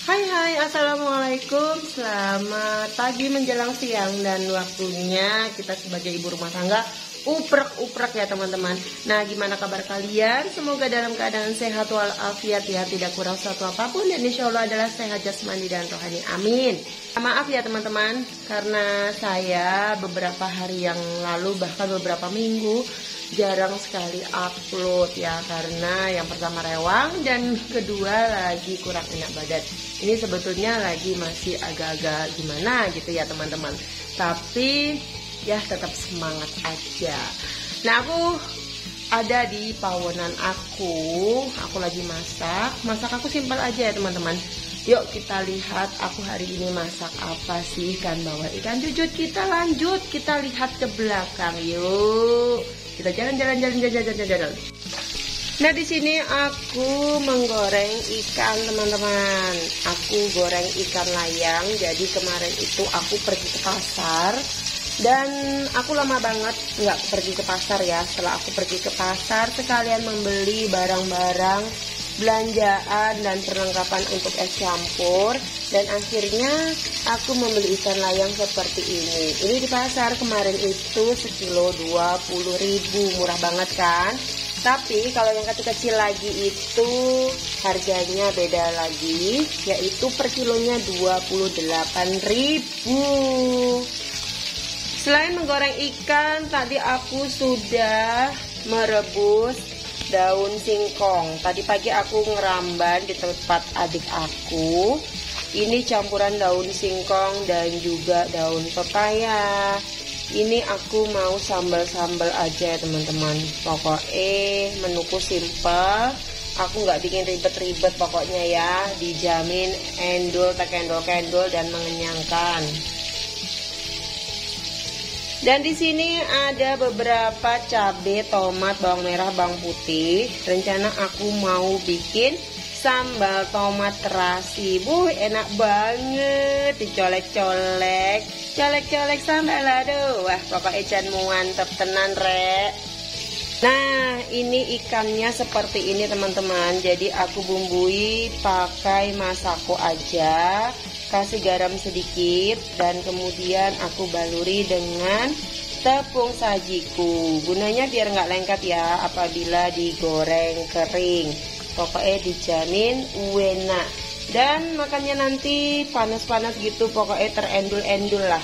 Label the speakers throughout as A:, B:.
A: Hai, assalamualaikum. Selamat pagi menjelang siang dan waktunya kita sebagai ibu rumah tangga uprek-uprek ya teman-teman. Nah, gimana kabar kalian? Semoga dalam keadaan sehat walafiat ya, tidak kurang suatu apapun dan insya Allah adalah sehat jasmani dan rohani. Amin. Maaf ya teman-teman, karena saya beberapa hari yang lalu bahkan beberapa minggu jarang sekali upload ya, karena yang pertama rewang dan kedua lagi kurang enak badan. Ini sebetulnya lagi masih agak-agak gimana gitu ya teman-teman, tapi ya tetap semangat aja. Nah, aku ada di pawonan aku lagi masak aku simpel aja ya teman-teman. Yuk kita lihat aku hari ini masak apa sih. Kan bawa ikan jujut, kita lanjut, kita lihat ke belakang. Yuk kita jalan-jalan. Nah, di sini aku menggoreng ikan teman-teman. Aku goreng ikan layang. Jadi kemarin itu aku pergi ke pasar dan aku lama banget nggak pergi ke pasar ya. Setelah aku pergi ke pasar sekalian membeli barang-barang belanjaan dan perlengkapan untuk es campur, dan akhirnya aku membeli ikan layang seperti ini. Ini di pasar kemarin itu sekilo 20.000, murah banget kan? Tapi kalau yang kecil-kecil lagi itu harganya beda lagi, yaitu per kilonya 28.000. Selain menggoreng ikan, tadi aku sudah merebus daun singkong. Tadi pagi aku ngeramban di tempat adik aku. Ini campuran daun singkong dan juga daun pepaya. Ini aku mau sambal-sambal aja teman-teman. Pokoknya menuku simple. Aku nggak bikin ribet-ribet pokoknya ya. Dijamin endul, tak endul-kendul dan mengenyangkan. Dan di sini ada beberapa cabai, tomat, bawang merah, bawang putih. Rencana aku mau bikin sambal tomat terasi. Enak banget, dicolek-colek, colek-colek sambal. Aduh, wah pokoknya jan mantep tenan rek. Nah, ini ikannya seperti ini teman-teman. Jadi aku bumbui pakai masako aja. Kasih garam sedikit dan kemudian aku baluri dengan tepung sajiku. Gunanya biar nggak lengket ya apabila digoreng kering. Pokoknya dijamin enak. Dan makannya nanti panas-panas gitu, pokoknya terendul-endul lah.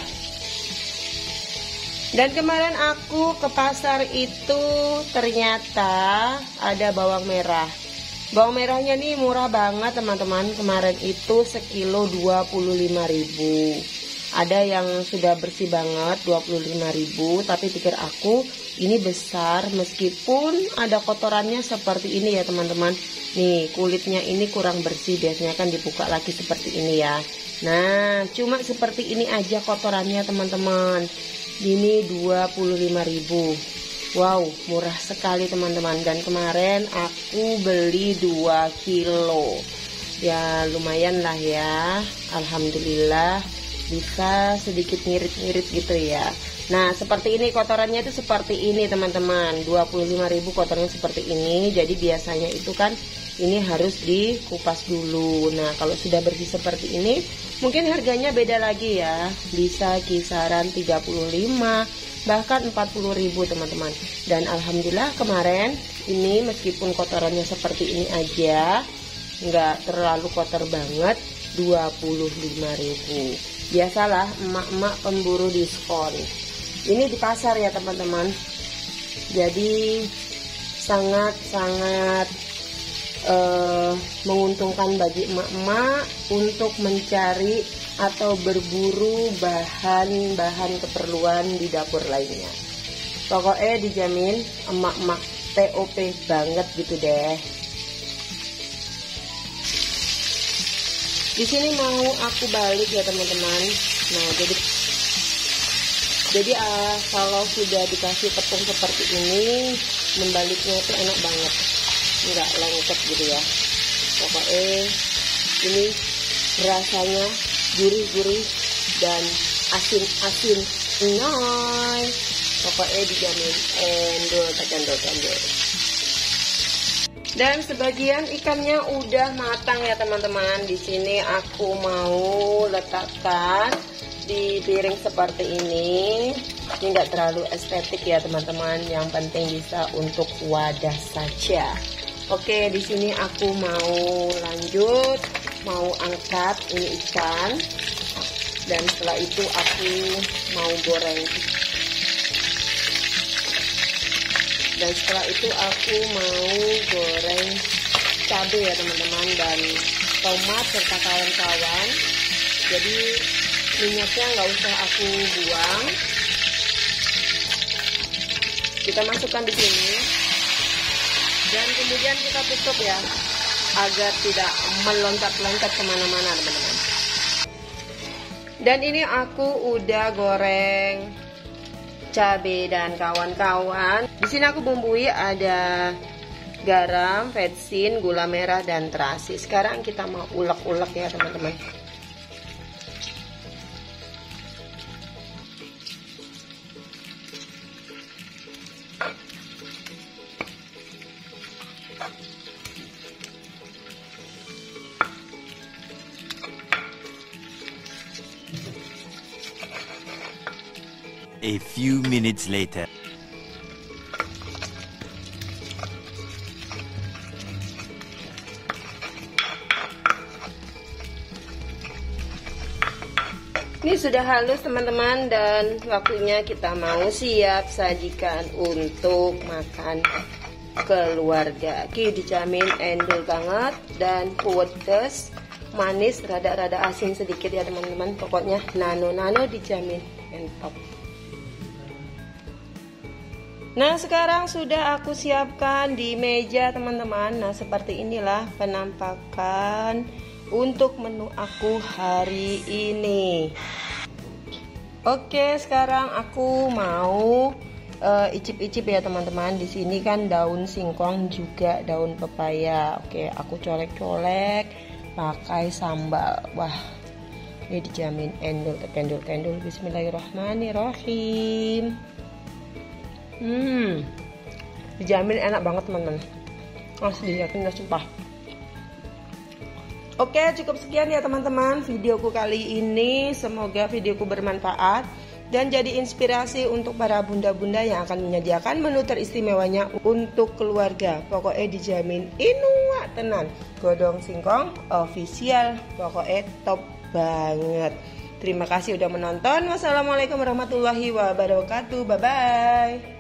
A: Dan kemarin aku ke pasar itu ternyata ada bawang merah. Bawang merahnya nih murah banget teman-teman. Kemarin itu sekilo 25.000. Ada yang sudah bersih banget 25.000, tapi pikir aku ini besar meskipun ada kotorannya seperti ini ya teman-teman. Nih kulitnya ini kurang bersih, biasanya kan dibuka lagi seperti ini ya. Nah, cuma seperti ini aja kotorannya teman-teman. Ini 25.000. Wow, murah sekali teman-teman. Dan kemarin aku beli 2 kilo. Ya lumayan lah ya. Alhamdulillah bisa sedikit ngirit-ngirit gitu ya. Nah, seperti ini kotorannya itu seperti ini teman-teman. 25.000 kotorannya seperti ini. Jadi biasanya itu kan ini harus dikupas dulu. Nah, kalau sudah bersih seperti ini mungkin harganya beda lagi ya. Bisa kisaran 35, bahkan 40.000 teman-teman. Dan alhamdulillah kemarin ini meskipun kotorannya seperti ini aja, nggak terlalu kotor banget, 25.000. Biasalah emak-emak pemburu diskon. Ini di pasar ya teman-teman. Jadi sangat-sangat menguntungkan bagi emak-emak untuk mencari atau berburu bahan-bahan keperluan di dapur lainnya. Pokoknya dijamin emak-emak TOP banget gitu deh. Di sini mau aku balik ya teman-teman. Nah, jadi kalau sudah dikasih tepung seperti ini, membaliknya itu enak banget, nggak lengket gitu ya. Pokoknya ini rasanya gurih-gurih dan asin-asin, pokoknya dijamin endul. Dan sebagian ikannya udah matang ya teman-teman. Di sini aku mau letakkan di piring seperti ini. Ini enggak terlalu estetik ya teman-teman. Yang penting bisa untuk wadah saja. Oke, di sini aku mau lanjut, mau angkat ini ikan. Dan setelah itu aku mau goreng. Dan setelah itu aku mau goreng cabai ya teman-teman, dan tomat serta kawan-kawan. Jadi minyaknya nggak usah aku buang. Kita masukkan di sini dan kemudian kita tutup ya, agar tidak meloncat-loncat kemana-mana teman-teman. Dan ini aku udah goreng cabai dan kawan-kawan. Di sini aku bumbui ada garam, vetsin, gula merah dan terasi. Sekarang kita mau ulek-ulek ya teman-teman.
B: A few minutes later.
A: Ini sudah halus teman-teman, dan waktunya kita mau siap sajikan untuk makan keluarga. Ki dijamin endul banget dan pedes, manis, rada-rada asin sedikit ya teman-teman. Pokoknya nano-nano dijamin entop. Nah, sekarang sudah aku siapkan di meja teman-teman. Nah, seperti inilah penampakan untuk menu aku hari ini. Oke, sekarang aku mau icip-icip ya teman-teman. Di sini kan daun singkong juga daun pepaya. Oke, aku colek-colek pakai sambal. Wah, ini dijamin endul. Bismillahirrahmanirrahim. Dijamin enak banget teman-teman. Asli yakin gak sumpah. Oke, cukup sekian ya teman-teman videoku kali ini. Semoga videoku bermanfaat dan jadi inspirasi untuk para bunda-bunda yang akan menyediakan menu teristimewanya untuk keluarga. Pokoknya dijamin inuwa tenan. Godong singkong official. Pokoknya top banget. Terima kasih udah menonton. Wassalamualaikum warahmatullahi wabarakatuh. Bye bye.